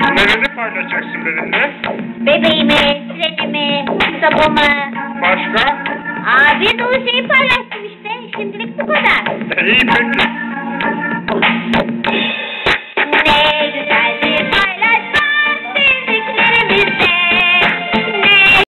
Nerede paylaşacaksın benimle? Bebeğimi, trenimi, kitabımı. Başka? Bir dolu şeyi paylaştım işte. Şimdilik bu kadar. İyi peki.